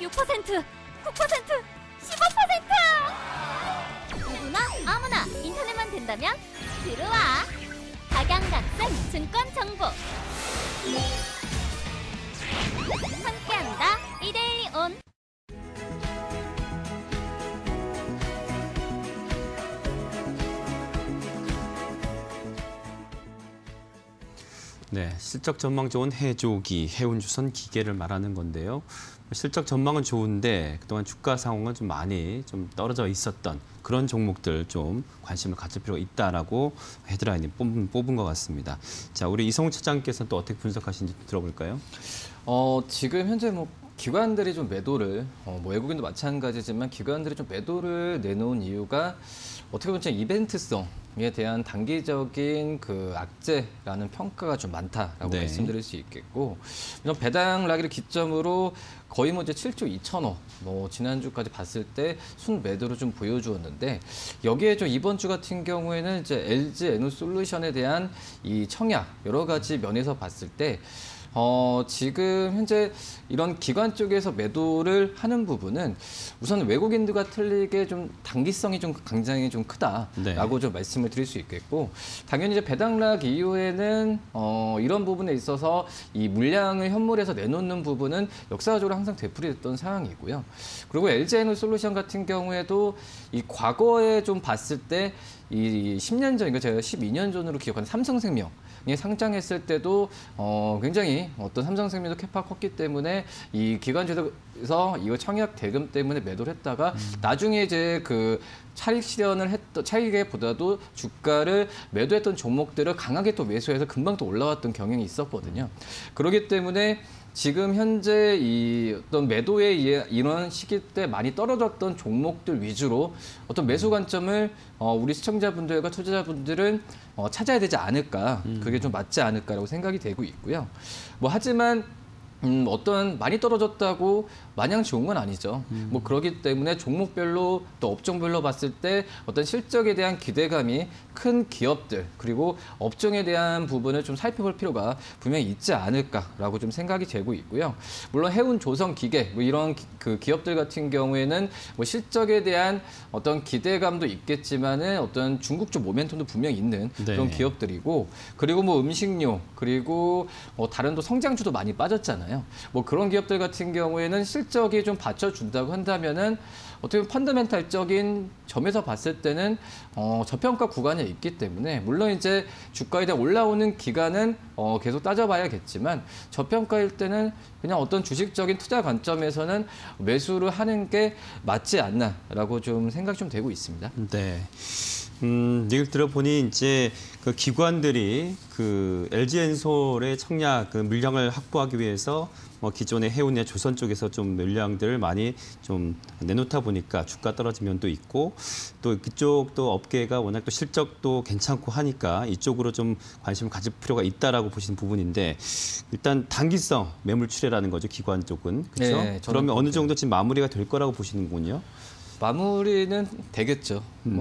6%, 9%, 15%! 누구나 아무나 인터넷만 된다면 들어와! 각양각색 증권 정보 함께한다. 이데일리 온. 네, 실적 전망 좋은 해조기, 해운주선 기계를 말하는 건데요. 실적 전망은 좋은데 그동안 주가 상황은 좀 많이 떨어져 있었던 그런 종목들 좀 관심을 가질 필요가 있다라고 헤드라인이 뽑은 것 같습니다. 자, 우리 이성우 차장께서는 또 어떻게 분석하시는지 들어볼까요? 지금 현재 기관들이 좀 매도를, 외국인도 마찬가지지만 기관들이 좀 매도를 내놓은 이유가 어떻게 보면 이벤트성에 대한 단기적인 그 악재라는 평가가 좀 많다라고 네. 말씀드릴 수 있겠고, 배당 라기를 기점으로 거의 이제 7조 2천억, 지난주까지 봤을 때 순 매도를 좀 보여주었는데, 여기에 좀 이번 주 같은 경우에는 이제 LG 에너솔루션에 대한 이 청약 여러 가지 면에서 봤을 때 지금 현재 이런 기관 쪽에서 매도를 하는 부분은 우선 외국인들과 틀리게 좀 단기성이 좀 굉장히 좀 크다라고 네. 좀 말씀을 드릴 수 있겠고, 당연히 이제 배당락 이후에는 이런 부분에 있어서 이 물량을 현물에서 내놓는 부분은 역사적으로 항상 되풀이됐던 상황이고요. 그리고 LG에너솔루션 같은 경우에도 이 과거에 좀 봤을 때 이 10년 전, 그러니까 제가 12년 전으로 기억하는 삼성생명 상장했을 때도 굉장히 어떤 삼성생명도 캐파가 컸기 때문에 이 기관주에서 이거 청약 대금 때문에 매도를 했다가 나중에 이제 그 차익 실현을 했던 차익에보다도 주가를 매도했던 종목들을 강하게 또 매수해서 금방 또 올라왔던 경향이 있었거든요. 그렇기 때문에 지금 현재 이 어떤 매도의 이런 시기 때 많이 떨어졌던 종목들 위주로 어떤 매수 관점을 우리 시청자분들과 투자자분들은 찾아야 되지 않을까, 그게 좀 맞지 않을까라고 생각이 되고 있고요. 하지만 어떤 많이 떨어졌다고 마냥 좋은 건 아니죠. 그렇기 때문에 종목별로 또 업종별로 봤을 때 어떤 실적에 대한 기대감이 큰 기업들 그리고 업종에 대한 부분을 좀 살펴볼 필요가 분명히 있지 않을까라고 좀 생각이 되고 있고요. 물론 해운, 조선, 기계 이런 그 기업들 같은 경우에는 실적에 대한 어떤 기대감도 있겠지만은 어떤 중국 쪽 모멘텀도 분명히 있는 그런 기업들이고, 그리고 음식료 그리고 다른 또 성장주도 많이 빠졌잖아요. 그런 기업들 같은 경우에는 실적이 좀 받쳐준다고 한다면은 어떻게 보면 펀더멘탈적인 점에서 봤을 때는 저평가 구간에 있기 때문에, 물론 이제 주가에 대한 올라오는 기간은 계속 따져봐야겠지만 저평가일 때는 그냥 어떤 주식적인 투자 관점에서는 매수를 하는 게 맞지 않나라고 좀 생각이 좀 되고 있습니다. 네. 얘기를 들어보니 이제 그 기관들이 그 LG엔솔의 청약 그 물량을 확보하기 위해서 기존의 해운이나 조선 쪽에서 좀 물량들을 많이 좀 내놓다 보니까 주가 떨어진 면도 있고, 또 그쪽 또 업계가 워낙 또 실적도 괜찮고 하니까 이쪽으로 좀 관심을 가질 필요가 있다라고 보시는 부분인데, 일단 단기성 매물 출회라는 거죠, 기관 쪽은. 그렇죠? 네, 그러면 어느 정도 지금 마무리가 될 거라고 보시는군요. 마무리는 되겠죠.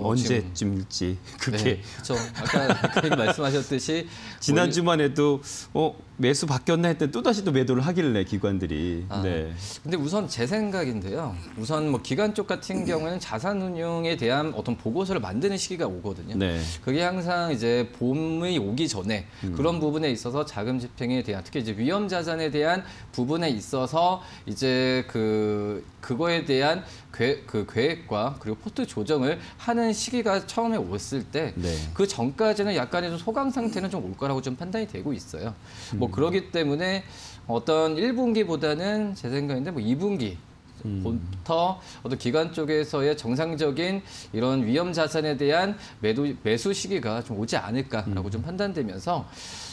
언제쯤일지 그게. 네, 그렇죠. 아까 말씀하셨듯이 지난주만 해도 매수 바뀌었나 했더니 또다시 또 매도를 하길래 기관들이. 네. 근데 우선 제 생각인데요. 우선 기관 쪽 같은 경우에는 자산운용에 대한 어떤 보고서를 만드는 시기가 오거든요. 네. 그게 항상 이제 봄이 오기 전에 그런 부분에 있어서 자금 집행에 대한, 특히 이제 위험 자산에 대한 부분에 있어서 이제 그거에 대한 계획과 그리고 포트 조정을 하는 시기가 처음에 왔을 때, 그 전까지는 약간의 좀 소강 상태는 좀 올 거라고 좀 판단이 되고 있어요. 그러기 때문에 어떤 1분기보다는 제 생각인데 2분기 부터 어떤 기관 쪽에서의 정상적인 이런 위험 자산에 대한 매수 시기가 좀 오지 않을까라고 좀 판단되면서,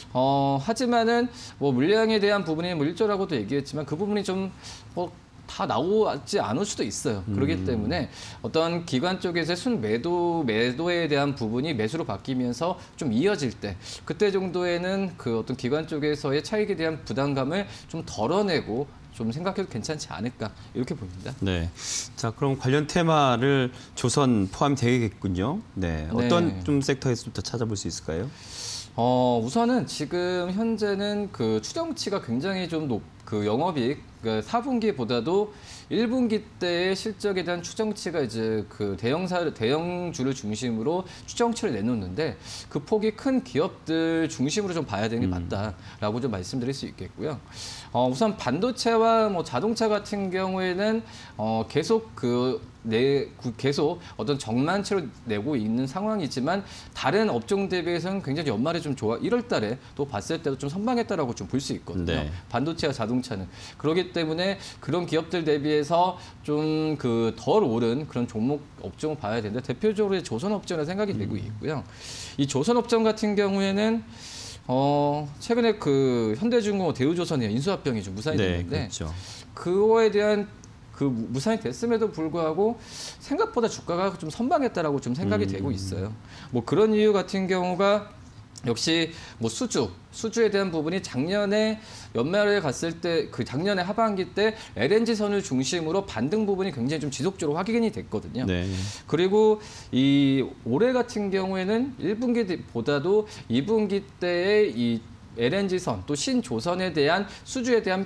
하지만은 물량에 대한 부분이 일조라고도 얘기했지만 그 부분이 좀 다 나오지 않을 수도 있어요. 그렇기 때문에 어떤 기관 쪽에서의 매도에 대한 부분이 매수로 바뀌면서 좀 이어질 때, 그때 정도에는 그 어떤 기관 쪽에서의 차익에 대한 부담감을 좀 덜어내고 좀 생각해도 괜찮지 않을까, 이렇게 보입니다. 네. 자, 그럼 관련 테마를 조선 포함되겠군요. 네. 어떤 좀 섹터에서부터 찾아볼 수 있을까요? 우선은 지금 현재는 그 추정치가 굉장히 좀 그 영업이익 그러니까 4분기보다도 1분기 때의 실적에 대한 추정치가 이제 그 대형주를 중심으로 추정치를 내놓는데 그 폭이 큰 기업들 중심으로 좀 봐야 되는 게 맞다라고 좀 말씀드릴 수 있겠고요. 우선 반도체와 뭐 자동차 같은 경우에는 계속 계속 어떤 정만치로 내고 있는 상황이지만 다른 업종 대비해서는 굉장히 연말에 좀 1월 달에 또 봤을 때도 좀 선방했다라고 좀 볼 수 있거든요. 네. 반도체와 자동차는. 그렇기 때문에 그런 기업들 대비해서 좀 그 덜 오른 그런 종목 업종을 봐야 되는데 대표적으로 조선업종이라 생각이 되고 있고요. 이 조선업종 같은 경우에는 최근에 그 현대중공업 대우조선이 인수합병이 좀 무산이 네, 됐는데 그렇죠. 그거에 대한 그 무산이 됐음에도 불구하고 생각보다 주가가 좀 선방했다라고 좀 생각이 되고 있어요. 뭐 그런 이유 같은 경우가 역시 뭐 수주에 대한 부분이 작년에 연말에 갔을 때 그 작년에 하반기 때 LNG 선을 중심으로 반등 부분이 굉장히 좀 지속적으로 확인이 됐거든요. 네. 그리고 이 올해 같은 경우에는 1분기보다도 2분기 때의 이 LNG선 또 신조선에 대한 수주에 대한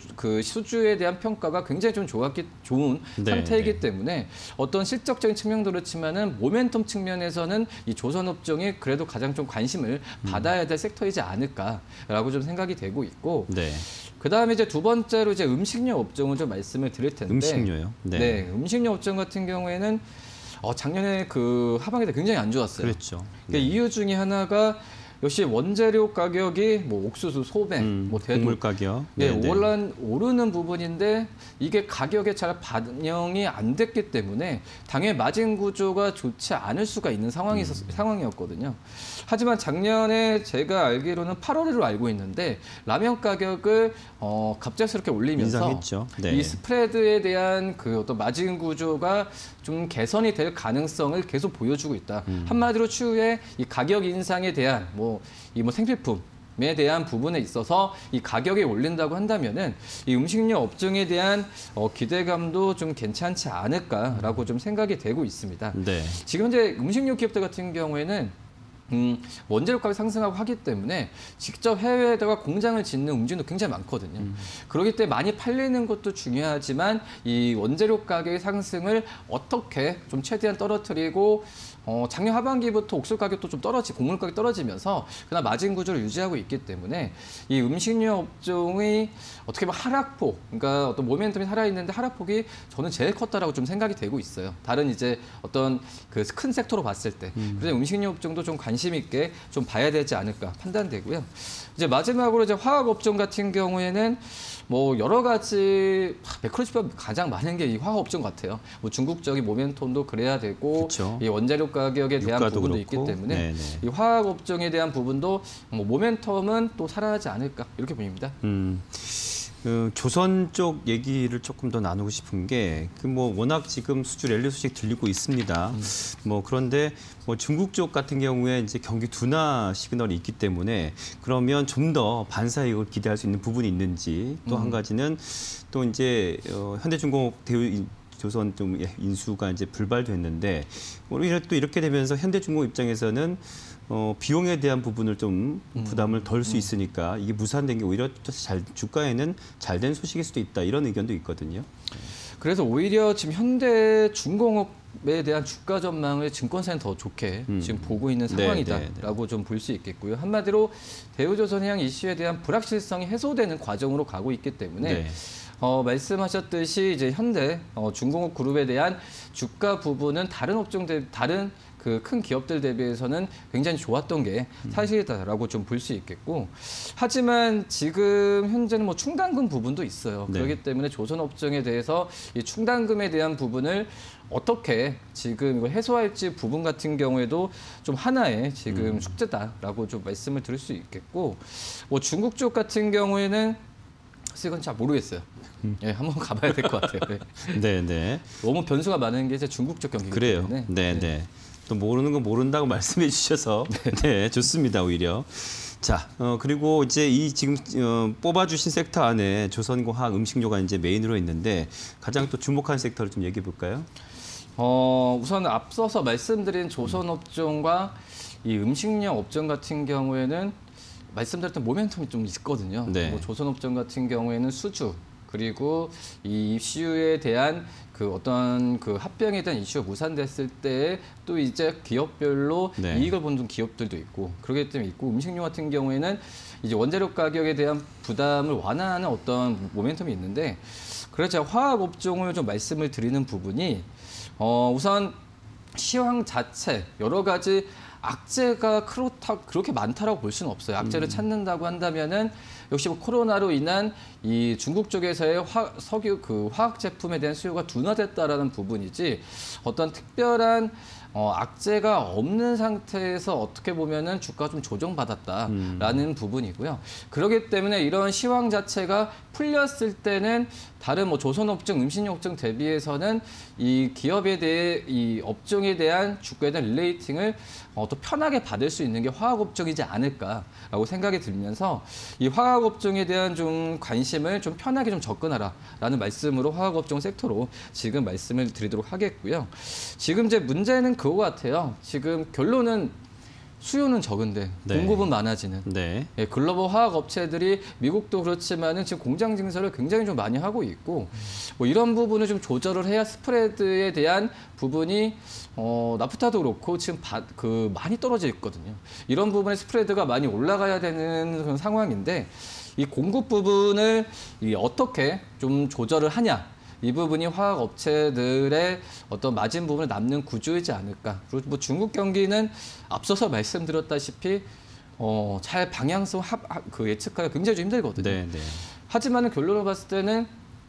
평가가 굉장히 좀 좋은 네, 상태이기 네. 때문에 어떤 실적적인 측면도 그렇지만은 모멘텀 측면에서는 이 조선업종이 그래도 가장 좀 관심을 받아야 될 섹터이지 않을까라고 좀 생각이 되고 있고 네. 그다음에 이제 두 번째로 이제 음식료 업종을 좀 말씀을 드릴 텐데 음식료요. 네, 음식료 업종 같은 경우에는 작년에 그 하반기 때 굉장히 안 좋았어요. 그렇죠. 그러니까 이유 중에 하나가 역시 원재료 가격이 뭐 옥수수, 소뱅, 뭐 대두, 곡물 가격. 네, 네, 네. 오르는 부분인데 이게 가격에 잘 반영이 안 됐기 때문에 당연히 마진 구조가 좋지 않을 수가 있는 상황이었거든요. 하지만 작년에 제가 알기로는 8월으로 알고 있는데 라면 가격을 갑작스럽게 올리면서 인상했죠. 네. 이 스프레드에 대한 그 어떤 마진 구조가 좀 개선이 될 가능성을 계속 보여주고 있다. 한마디로 추후에 이 가격 인상에 대한 이 생필품에 대한 부분에 있어서 이 가격이 올린다고 한다면은 이 음식료 업종에 대한 기대감도 좀 괜찮지 않을까라고 좀 생각이 되고 있습니다. 네. 지금 현재 음식료 기업들 같은 경우에는 원재료 가격이 상승하고 하기 때문에 직접 해외에다가 공장을 짓는 움직임도 굉장히 많거든요. 그렇기 때문에 많이 팔리는 것도 중요하지만 이 원재료 가격의 상승을 어떻게 좀 최대한 떨어뜨리고 작년 하반기부터 옥수수 가격도 좀 곡물 가격이 떨어지면서 그나마 마진 구조를 유지하고 있기 때문에 이 음식료 업종의 어떻게 보면 하락폭, 그러니까 어떤 모멘텀이 살아있는데 하락폭이 저는 제일 컸다라고 좀 생각이 되고 있어요. 다른 이제 어떤 그 큰 섹터로 봤을 때. 그래서 음식료 업종도 좀 관심 있게 좀 봐야 되지 않을까 판단되고요. 이제 마지막으로 이제 화학 업종 같은 경우에는 뭐 여러 가지 매크로 지표가 가장 많은 게 이 화학 업종 같아요. 뭐 중국적인 모멘텀도 그래야 되고 그쵸. 이 원재료 가격에 대한 유가도 부분도 그렇고. 있기 때문에 네네. 이 화학 업종에 대한 부분도 뭐 모멘텀은 또 살아나지 않을까 이렇게 보입니다. 조선 쪽 얘기를 조금 더 나누고 싶은 게 워낙 지금 수주 랠리 소식 들리고 있습니다. 그런데 중국 쪽 같은 경우에 이제 경기 둔화 시그널이 있기 때문에 그러면 좀 더 반사이익을 기대할 수 있는 부분이 있는지 또 한 가지는 또 이제 현대중공업 조선 좀 인수가 이제 불발됐는데 오히려 또 이렇게 되면서 현대중공업 입장에서는 비용에 대한 부분을 좀 부담을 덜 수 있으니까 이게 무산된 게 오히려 주가에는 잘된 소식일 수도 있다 이런 의견도 있거든요. 그래서 오히려 지금 현대중공업에 대한 주가 전망을 증권사는 더 좋게 지금 보고 있는 상황이다라고 좀 볼 수 있겠고요. 한마디로 대우조선해양 이슈에 대한 불확실성이 해소되는 과정으로 가고 있기 때문에 네. 말씀하셨듯이 이제 현대 중공업 그룹에 대한 주가 부분은 다른 업종들 다른 그 큰 기업들 대비해서는 굉장히 좋았던 게 사실이다라고 좀 볼 수 있겠고 하지만 지금 현재는 뭐 충당금 부분도 있어요. 네. 그렇기 때문에 조선업종에 대해서 이 충당금에 대한 부분을 어떻게 지금 이걸 해소할지 부분 같은 경우에도 좀 하나의 지금 숙제다라고 좀 말씀을 드릴 수 있겠고 뭐 중국 쪽 같은 경우에는 이건 잘 모르겠어요. 예, 한번 가봐야 될 것 같아요. 네, 네. 너무 변수가 많은 게 이제 중국 쪽 경기이기 그래요. 때문에. 네, 네. 또 모르는 거 모른다고 말씀해 주셔서 네, 좋습니다. 오히려. 자, 그리고 이제 이 지금 뽑아주신 섹터 안에 조선공학 음식료가 이제 메인으로 있는데 가장 또 주목한 섹터를 좀 얘기해 볼까요? 우선 앞서서 말씀드린 조선업종과 이 음식료 업종 같은 경우에는 말씀드렸던 모멘텀이 좀 있거든요. 네. 뭐 조선업종 같은 경우에는 수주 그리고 이 이슈에 대한 그 어떤 그 합병에 대한 이슈가 무산됐을 때 또 이제 기업별로 네. 이익을 보는 기업들도 있고 그렇기 때문에 있고 음식료 같은 경우에는 이제 원재료 가격에 대한 부담을 완화하는 어떤 모멘텀이 있는데 그래서 제가 화학 업종을 좀 말씀을 드리는 부분이 우선 시황 자체 여러 가지 악재가 그렇게 많다라고 볼 수는 없어요. 악재를 찾는다고 한다면은 역시 뭐 코로나로 인한 이 중국 쪽에서의 화학 제품에 대한 수요가 둔화됐다라는 부분이지 어떤 특별한 악재가 없는 상태에서 어떻게 보면은 주가가 좀 조정받았다라는 부분이고요. 그렇기 때문에 이런 시황 자체가 풀렸을 때는 다른 뭐 조선업종, 음식료업종 대비해서는 이 기업에 대해 이 업종에 대한 주가에 대한 릴레이팅을 또 편하게 받을 수 있는 게 화학업종이지 않을까라고 생각이 들면서 이 화학업종에 대한 좀 관심을 좀 편하게 좀 접근하라라는 말씀으로 화학업종 섹터로 지금 말씀을 드리도록 하겠고요. 지금 이제 문제는 그거 같아요. 지금 결론은 수요는 적은데 네. 공급은 많아지는. 네. 예, 글로벌 화학 업체들이 미국도 그렇지만은 지금 공장 증설을 굉장히 좀 많이 하고 있고 뭐 이런 부분을 좀 조절을 해야 스프레드에 대한 부분이 나프타도 그렇고 지금 많이 떨어져 있거든요. 이런 부분에 스프레드가 많이 올라가야 되는 그런 상황인데 이 공급 부분을 어떻게 좀 조절을 하냐. 이 부분이 화학 업체들의 어떤 마진 부분을 남는 구조이지 않을까. 그리고 뭐 중국 경기는 앞서서 말씀드렸다시피 잘 방향성 예측하기가 굉장히 좀 힘들거든요. 네. 네. 하지만은 결론을 봤을 때는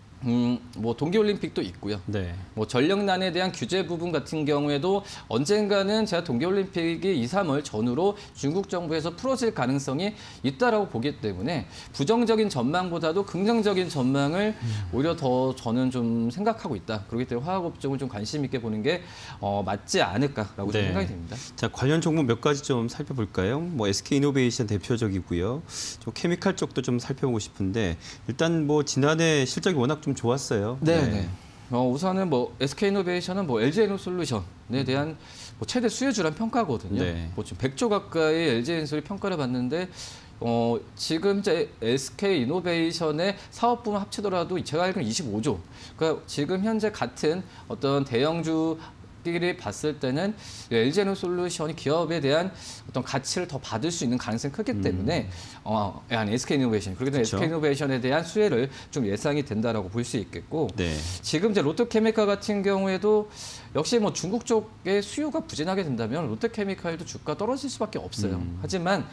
뭐 동계올림픽도 있고요. 네. 뭐 전력난에 대한 규제 부분 같은 경우에도 언젠가는 제가 동계올림픽이 2, 3월 전후로 중국 정부에서 풀어질 가능성이 있다라고 보기 때문에 부정적인 전망보다도 긍정적인 전망을 오히려 더 저는 좀 생각하고 있다. 그렇기 때문에 화학업종을 좀 관심 있게 보는 게 맞지 않을까라고 좀 네. 생각이 됩니다. 자, 관련 종목 몇 가지 좀 살펴볼까요? 뭐 SK이노베이션 대표적이고요. 좀 케미칼 쪽도 좀 살펴보고 싶은데 일단 뭐 지난해 실적이 워낙 좀 좋았어요. 네. 우선은 뭐 SK이노베이션은 뭐 LG에너솔루션에 대한 뭐 최대 수혜주란 평가거든요. 네. 뭐 지금 100조 가까이 LG에너솔이 평가를 받는데 지금 이제 SK이노베이션의 사업 부문 합치더라도 제가 알기로는 25조. 그러니까 지금 현재 같은 어떤 대형주 끼리 봤을 때는 LG에너솔루션이 기업에 대한 어떤 가치를 더 받을 수 있는 가능성이 크기 때문에 SK이노베이션 그렇기 때문에 그렇죠. SK이노베이션에 대한 수혜를 좀 예상이 된다라고 볼 수 있겠고 네. 지금 이제 롯데케미칼 같은 경우에도 역시 뭐 중국 쪽의 수요가 부진하게 된다면 롯데케미칼도 주가 떨어질 수밖에 없어요. 하지만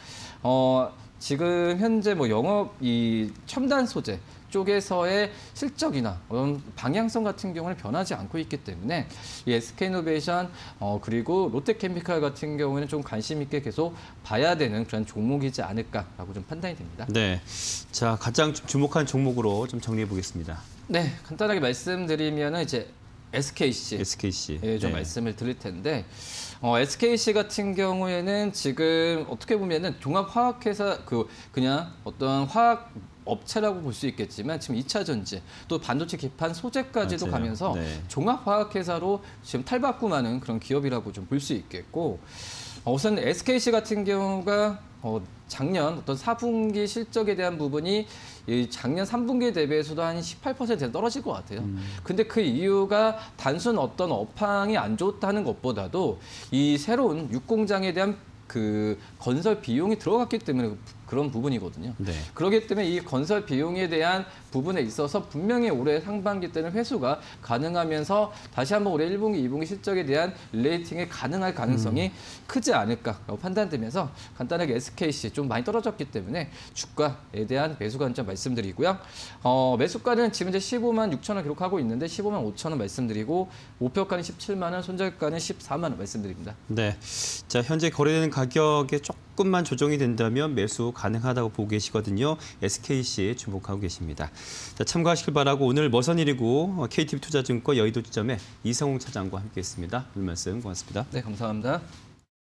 지금 현재 뭐 영업 이 첨단 소재 쪽에서의 실적이나 방향성 같은 경우는 변하지 않고 있기 때문에 이 SK이노베이션 그리고 롯데케미칼 같은 경우에는 좀 관심 있게 계속 봐야 되는 그런 종목이지 않을까라고 좀 판단이 됩니다. 네. 자, 가장 주목한 종목으로 좀 정리해 보겠습니다. 네, 간단하게 말씀드리면은 이제 SKC. SKC. 예, 좀 네. 말씀을 드릴 텐데 SKC 같은 경우에는 지금 어떻게 보면은 종합화학회사 그냥 어떤 화학 업체라고 볼 수 있겠지만 지금 2차 전지 또 반도체 기판 소재까지도 맞아요. 가면서 네. 종합화학회사로 지금 탈바꿈하는 그런 기업이라고 좀 볼 수 있겠고 우선 SKC 같은 경우가 작년 어떤 4분기 실적에 대한 부분이 이 작년 3분기 대비해서도 한 18% 떨어질 것 같아요. 근데 그 이유가 단순 어떤 업황이 안 좋다는 것보다도 이 새로운 육공장에 대한 그 건설 비용이 들어갔기 때문에 그런 부분이거든요. 네. 그렇기 때문에 이 건설 비용에 대한 부분에 있어서 분명히 올해 상반기 때는 회수가 가능하면서 다시 한번 올해 1분기, 2분기 실적에 대한 릴레이팅이 가능할 가능성이 크지 않을까라고 판단되면서 간단하게 SKC 좀 많이 떨어졌기 때문에 주가에 대한 매수 관점 말씀드리고요. 매수가는 지금 이제 15만 6천 원 기록하고 있는데 15만 5천 원 말씀드리고 목표가는 17만 원, 손절가는 14만 원 말씀드립니다. 네. 자, 현재 거래되는 가격에 조금만 조정이 된다면 매수 가능하다고 보고 계시거든요. SKC에 주목하고 계십니다. 자, 참고하시길 바라고 오늘 머선일이고 KTB투자증권 여의도 지점의 이성웅 차장과 함께했습니다. 오늘 말씀 고맙습니다. 네, 감사합니다.